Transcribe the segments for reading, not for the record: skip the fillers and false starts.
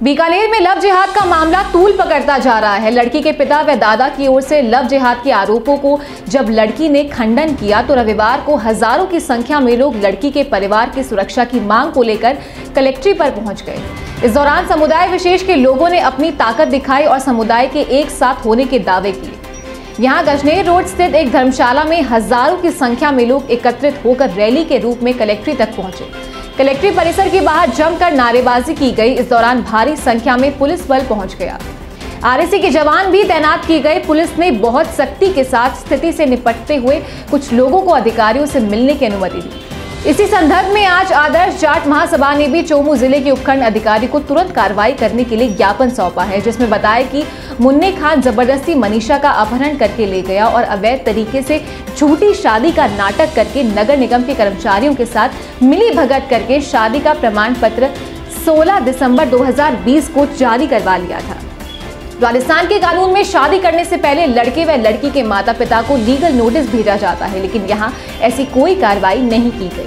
बीकानेर में लव जिहाद का मामला तूल पकड़ता जा रहा है। लड़की के पिता व दादा की ओर से लव जिहाद के आरोपों को जब लड़की ने खंडन किया तो रविवार को हजारों की संख्या में लोग लड़की के परिवार की सुरक्षा की मांग को लेकर कलेक्ट्रेट पर पहुंच गए। इस दौरान समुदाय विशेष के लोगों ने अपनी ताकत दिखाई और समुदाय के एक साथ होने के दावे किए। यहाँ गजनेर रोड स्थित एक धर्मशाला में हजारों की संख्या में लोग एकत्रित होकर रैली के रूप में कलेक्ट्रेट तक पहुंचे। कलेक्ट्रेट परिसर के बाहर जमकर नारेबाजी की गई। इस दौरान भारी संख्या में पुलिस बल पहुंच गया। आरएसी के जवान भी तैनात किए गए। पुलिस ने बहुत सख्ती के साथ स्थिति से निपटते हुए कुछ लोगों को अधिकारियों से मिलने की अनुमति दी। इसी संदर्भ में आज आदर्श जाट महासभा ने भी चोमू जिले के उपखंड अधिकारी को तुरंत कार्रवाई करने के लिए ज्ञापन सौंपा है, जिसमें बताया कि मुन्ने खान जबरदस्ती मनीषा का अपहरण करके ले गया और अवैध तरीके से झूठी शादी का नाटक करके नगर निगम के कर्मचारियों के साथ मिली भगत करके शादी का प्रमाण पत्र 16 दिसंबर 2020 को जारी करवा लिया था। राजस्थान के कानून में शादी करने से पहले लड़के व लड़की के माता पिता को लीगल नोटिस भेजा जाता है, लेकिन यहाँ ऐसी कोई कार्रवाई नहीं की गई।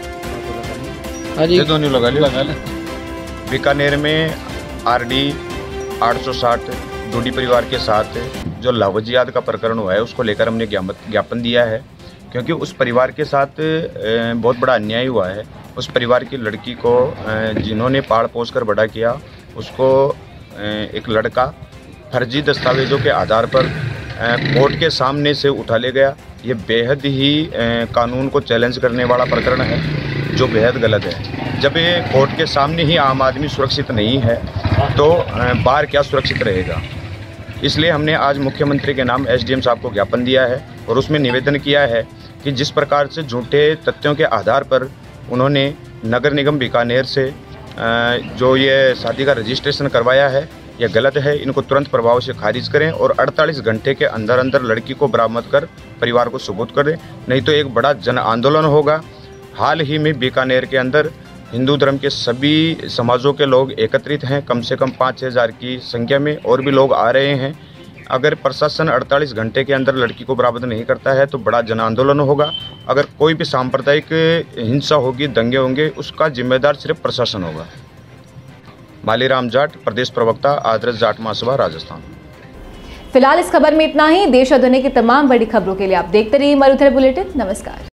बीकानेर में आरडी 860 डोडी परिवार के साथ जो लव जिहाद का प्रकरण हुआ है उसको लेकर हमने ज्ञापन दिया है, क्योंकि उस परिवार के साथ बहुत बड़ा अन्याय हुआ है। उस परिवार की लड़की को जिन्होंने पाल पोस कर बड़ा किया, उसको एक लड़का फर्जी दस्तावेजों के आधार पर कोर्ट के सामने से उठा ले गया। ये बेहद ही कानून को चैलेंज करने वाला प्रकरण है, जो बेहद गलत है। जब ये कोर्ट के सामने ही आम आदमी सुरक्षित नहीं है तो बाहर क्या सुरक्षित रहेगा। इसलिए हमने आज मुख्यमंत्री के नाम एसडीएम साहब को ज्ञापन दिया है और उसमें निवेदन किया है कि जिस प्रकार से झूठे तथ्यों के आधार पर उन्होंने नगर निगम बीकानेर से जो ये शादी का रजिस्ट्रेशन करवाया है, यह गलत है। इनको तुरंत प्रभाव से खारिज करें और 48 घंटे के अंदर अंदर लड़की को बरामद कर परिवार को सुपुर्द करें, नहीं तो एक बड़ा जन आंदोलन होगा। हाल ही में बीकानेर के अंदर हिंदू धर्म के सभी समाजों के लोग एकत्रित हैं, कम से कम 5-6 हज़ार की संख्या में, और भी लोग आ रहे हैं। अगर प्रशासन 48 घंटे के अंदर लड़की को बरामद नहीं करता है तो बड़ा जन आंदोलन होगा। अगर कोई भी सांप्रदायिक हिंसा होगी, दंगे होंगे, उसका जिम्मेदार सिर्फ प्रशासन होगा। बालीराम जाट, प्रदेश प्रवक्ता, आदर्श जाट महासभा, राजस्थान। फिलहाल इस खबर में इतना ही। देश और दुनिया की तमाम बड़ी खबरों के लिए आप देखते रहिए मरुधर बुलेटिन। नमस्कार।